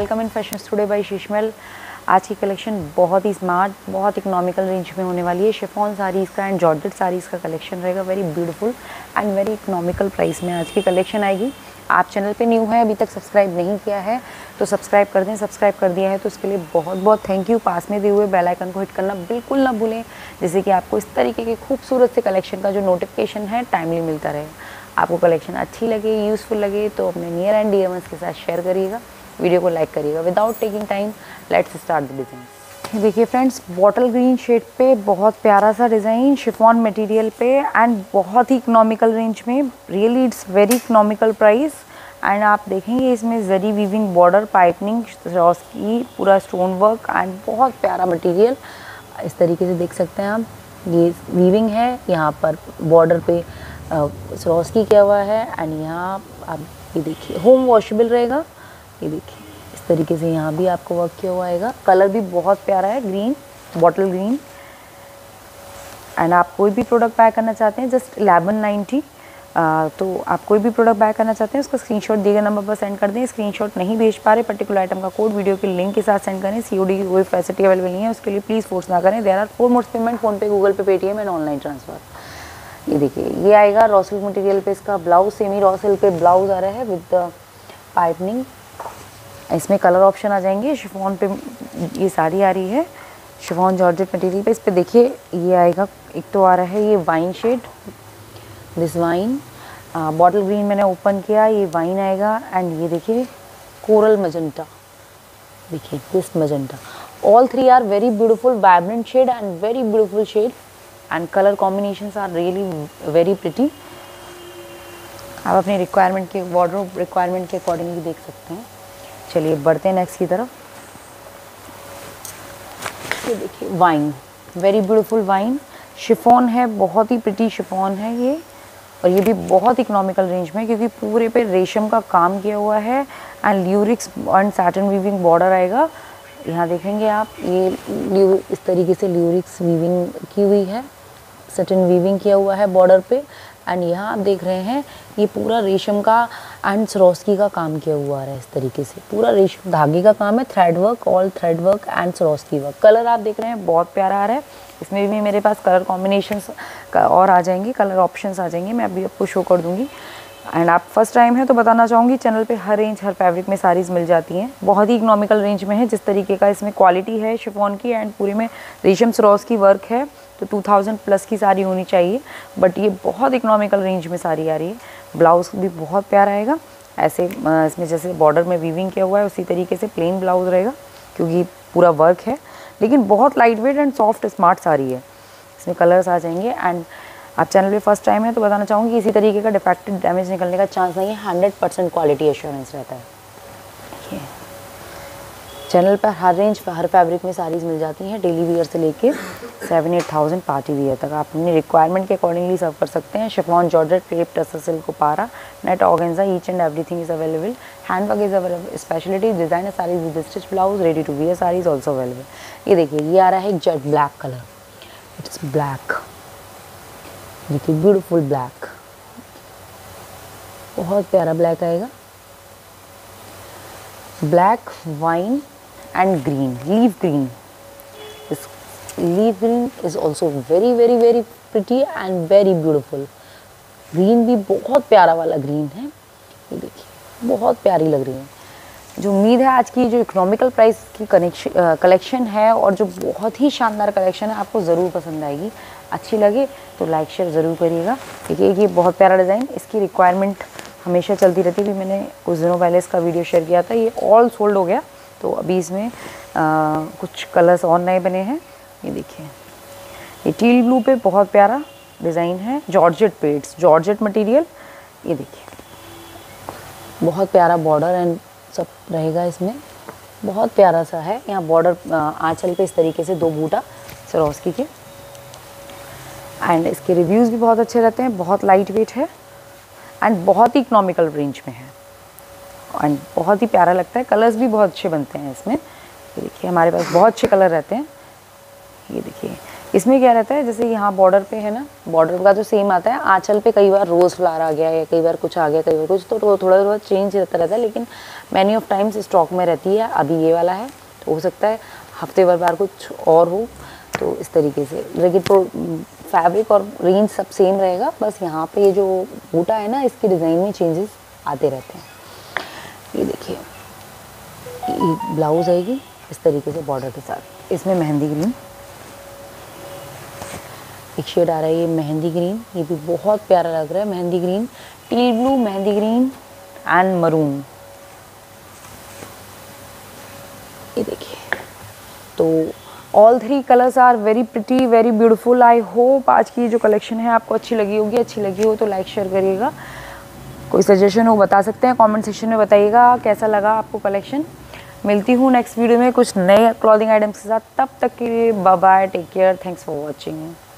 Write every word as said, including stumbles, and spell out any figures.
Welcome in fashion studio by Sheeshmahal. आज की collection बहुत ही स्मार्ट, बहुत इकोनॉमिकल रेंज में होने वाली है। शिफॉन साड़ीज़ का एंड जॉर्जेट साड़ीज़ का कलेक्शन रहेगा। Very beautiful and very economical price में आज की कलेक्शन आएगी। आप चैनल पे न्यू है, अभी तक सब्सक्राइब नहीं किया है तो सब्सक्राइब कर दें। सब्सक्राइब कर दिया है तो उसके लिए बहुत बहुत थैंक यू। पास में दिए हुए बेल आइकन को हिट करना बिल्कुल ना भूलें, जिससे कि आपको इस तरीके के खूबसूरत से कलेक्शन का जो नोटिफिकेशन है टाइमली मिलता रहे। आपको कलेक्शन अच्छी लगे, यूज़फुल लगे तो अपने नियर एंड डियर्स के साथ शेयर करिएगा, वीडियो को लाइक करिएगा। Without taking time let's start the design. देखिए फ्रेंड्स, बॉटल ग्रीन शेड पे बहुत प्यारा सा डिज़ाइन शिफॉन मटेरियल पे एंड बहुत ही इकोनॉमिकल रेंज में। Really it's very economical price. And आप देखेंगे इसमें जरी वीविंग बॉर्डर, पाइपनिंग, की पूरा स्टोन वर्क एंड बहुत प्यारा मटेरियल। इस तरीके से देख सकते हैं आप, ये वीविंग है, यहाँ पर बॉर्डर पे सरोस्की किया हुआ है एंड यहाँ आप ये देखिए होम वॉशेबल रहेगा। ये देखिए इस तरीके से यहाँ भी आपको वर्क किया हुआ आएगा। कलर भी बहुत प्यारा है, ग्रीन, बॉटल ग्रीन। एंड आप कोई भी प्रोडक्ट बाय करना चाहते हैं जस्ट इलेवन नाइन्टी, तो आप कोई भी प्रोडक्ट बाय करना चाहते हैं उसका स्क्रीनशॉट दिए गए नंबर पर सेंड कर दें। स्क्रीनशॉट नहीं भेज पा रहे, पर्टिकुलर आइटम का कोड वीडियो के लिंक के साथ सेंड करें। सीओडी की कोई फैसिलिटी अवेलेबल नहीं है, उसके लिए प्लीज़ फोर्स ना करें। There are four modes payment, PhonePe, Google Pay, Paytm and online transfer. ये देखिए ये आएगा रॉ सिल्क मटेरियल पे, इसका ब्लाउज सेमी रॉ सिल्क पे ब्लाउज आ रहा है विद पाइपनिंग। इसमें कलर ऑप्शन आ जाएंगे। शिफॉन पे ये साड़ी आ रही है, शिफॉन जॉर्जेट मटेरियल पे। इस पे देखिए ये आएगा, एक तो आ रहा है ये wine shade, this wine, bottle green मैंने ओपन किया, ये वाइन आएगा। एंड ये देखिए कोरल मजेंटा, देखिए this magenta. All three are very beautiful, vibrant shade and very beautiful shade and colour combinations are really very pretty. आप अपनी requirement के वार्डरोब रिक्वायरमेंट के अकॉर्डिंगली देख सकते हैं। चलिए बढ़ते हैं नेक्स्ट की तरफ। ये देखिए wine, very beautiful wine, chiffon है, बहुत ही प्रिटी शिफॉन है ये। और ये भी बहुत इकोनॉमिकल रेंज में, क्योंकि पूरे पे रेशम का काम किया हुआ है and lurex and satin weaving border आएगा। यहाँ देखेंगे आप, ये इस तरीके से ल्यूरिक्स वीविंग की हुई है, सैटिन वीविंग किया हुआ है बॉर्डर पे। एंड यहाँ आप देख रहे हैं ये पूरा रेशम का एंड सरोस्की का काम किया हुआ है। इस तरीके से पूरा रेशम धागे का काम है, thread work, all thread work and Swarovski work. Colour आप देख रहे हैं बहुत प्यारा आ रहा है। इसमें भी मेरे पास कलर कॉम्बिनेशंस और आ जाएंगे, कलर ऑप्शंस आ जाएंगे, मैं अभी आपको शो कर दूंगी। एंड आप फर्स्ट टाइम है तो बताना चाहूँगी, चैनल पे हर रेंज हर फैब्रिक में साड़ीज़ मिल जाती हैं। बहुत ही इकोनॉमिकल रेंज में है। जिस तरीके का इसमें क्वालिटी है शिफॉन की एंड पूरे में रेशम सरोस्की वर्क है, तो टू थाउजेंड प्लस की साड़ी होनी चाहिए, बट ये बहुत इकोनॉमिकल रेंज में साड़ी आ रही है। ब्लाउज भी बहुत प्यारा आएगा, ऐसे इसमें जैसे बॉर्डर में वीविंग किया हुआ है उसी तरीके से प्लेन ब्लाउज रहेगा, क्योंकि पूरा वर्क है। लेकिन बहुत light weight and soft smart sari है। इसमें कलर्स आ जाएंगे। एंड आप चैनल पे फर्स्ट टाइम है तो बताना चाहूँगी, इसी तरीके का डिफेक्टेड डैमेज निकलने का चांस नहीं है, हंड्रेड परसेंट क्वालिटी एश्योरेंस रहता है। देखिए चैनल पर हर रेंज पर हर फैब्रिक में साड़ीज़ मिल जाती हैं, डेली वियर से लेके seven eight thousand party wear तक। आप अपनी रिक्वायरमेंट के अकॉर्डिंगली सर्व कर सकते हैं। Chiffon georgette, crepe, tussar silk, पारा, net, organza, each and everything is available. Handwork is available. Speciality designer saris with stitch blouse, ready to wear saris also available. ये देखिए ये आ रहा है jet black colour, it's black, देखिए ब्यूटीफुल ब्लैक, बहुत प्यारा ब्लैक आएगा। Black, wine and green, leaf green. This leaf green is also very very very pretty and very beautiful. Green भी बहुत प्यारा वाला ग्रीन है, ये देखिए बहुत प्यारी लग रही है। जो उम्मीद है आज की जो इकोनॉमिकल प्राइस की कनेक्शन कलेक्शन है और जो बहुत ही शानदार कलेक्शन है आपको ज़रूर पसंद आएगी। अच्छी लगे तो लाइक शेयर ज़रूर करिएगा। देखिए ये बहुत प्यारा डिज़ाइन, इसकी रिक्वायरमेंट हमेशा चलती रहती है। मैंने कुछ दिनों पहले इसका वीडियो शेयर किया था, ये ऑल सोल्ड हो गया, तो अभी इसमें आ, कुछ कलर्स और नए बने हैं। ये देखिए ये टील ब्लू पे बहुत प्यारा डिज़ाइन है, जॉर्जेट पे, इट्स जॉर्जेट मटेरियल। ये देखिए बहुत प्यारा बॉर्डर एंड सब रहेगा इसमें, बहुत प्यारा सा है। यहाँ बॉर्डर आंचल पे इस तरीके से दो बूटा सरोस्की के। एंड इसके रिव्यूज़ भी बहुत अच्छे रहते हैं, बहुत लाइट वेट है एंड बहुत ही इकोनॉमिकल रेंज में है एंड बहुत ही प्यारा लगता है। कलर्स भी बहुत अच्छे बनते हैं इसमें। ये देखिए हमारे पास बहुत अच्छे कलर रहते हैं। ये देखिए इसमें क्या रहता है, जैसे यहाँ बॉर्डर पे है ना, बॉर्डर का तो सेम आता है, आंचल पे कई बार रोज़ फ्लावर आ गया या कई बार कुछ आ गया, कई बार कुछ, तो थोड़ा थोड़ा चेंज रहता रहता है, लेकिन मैनी ऑफ टाइम्स स्टॉक में रहती है। अभी ये वाला है तो हो सकता है हफ्ते भर बार कुछ और हो, तो इस तरीके से। लेकिन तो फैब्रिक और रेंज सब सेम रहेगा, बस यहाँ पे ये जो बूटा है ना, इसकी डिज़ाइन में चेंजेस आते रहते हैं। ये देखिए, ये ब्लाउज आएगी इस तरीके से बॉर्डर के साथ। इसमें मेहंदी ग्रीन एक शेड आ रहा है, ये मेहंदी ग्रीन, ये भी बहुत प्यारा लग रहा है। Mehndi green, teal blue, mehndi green and maroon. ये देखिए, तो all three colours are very pretty, very beautiful. I hope आज की जो कलेक्शन है आपको अच्छी लगी होगी। अच्छी लगी हो तो लाइक शेयर करिएगा। कोई सजेशन हो बता सकते हैं, कमेंट सेक्शन में बताइएगा कैसा लगा आपको कलेक्शन। मिलती हूँ नेक्स्ट वीडियो में कुछ नए क्लॉथिंग आइटम्स के साथ। तब तक के लिए bye bye, take care, thanks for watching.